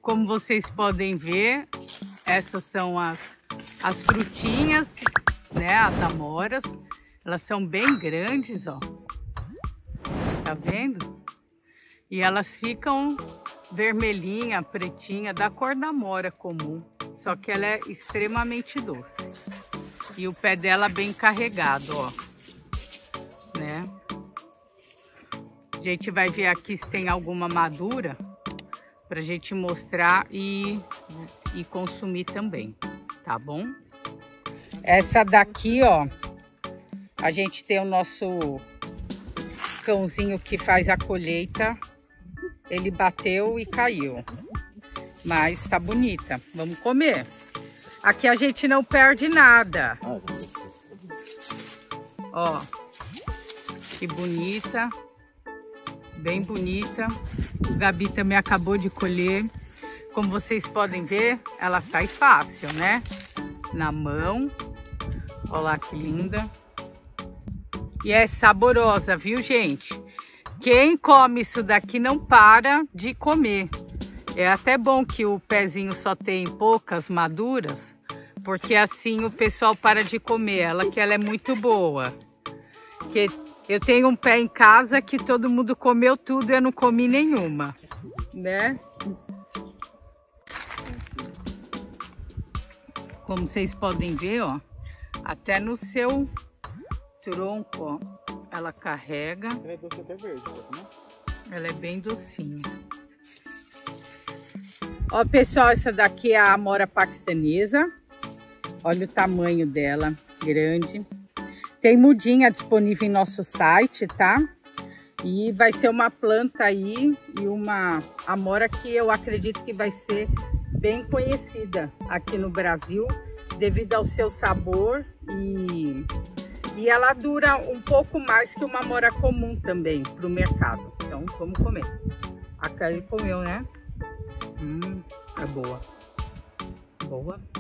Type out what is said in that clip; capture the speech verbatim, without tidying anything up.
como vocês podem ver, essas são as, as frutinhas, né? As amoras. Elas são bem grandes, ó. Tá vendo? E elas ficam vermelhinha, pretinha, da cor da amora comum. Só que ela é extremamente doce. E o pé dela bem carregado, ó. Né? A gente vai ver aqui se tem alguma madura pra gente mostrar e, e consumir também, tá bom? Essa daqui, ó, a gente tem o nosso cãozinho que faz a colheita. Ele bateu e caiu, mas tá bonita. Vamos comer. Aqui a gente não perde nada. Ó, que bonita, bem bonita. O Gabi também acabou de colher. Como vocês podem ver, ela sai fácil, né? Na mão. Olha lá que linda. E é saborosa, viu, gente? Quem come isso daqui não para de comer. É até bom que o pezinho só tem poucas maduras, porque assim o pessoal para de comer ela, que ela é muito boa. Que eu tenho um pé em casa que todo mundo comeu tudo e eu não comi nenhuma, né? Como vocês podem ver, ó, até no seu tronco, ó, ela carrega. Ela é doce até verde, né? Ela é bem docinha. Ó, pessoal, essa daqui é a amora paquistanesa. Olha o tamanho dela, grande. Tem mudinha disponível em nosso site, tá? E vai ser uma planta aí e uma amora que eu acredito que vai ser bem conhecida aqui no Brasil, devido ao seu sabor e, e ela dura um pouco mais que uma amora comum também para o mercado. Então vamos comer. A Kelly comeu, né? Hum, é boa. Boa.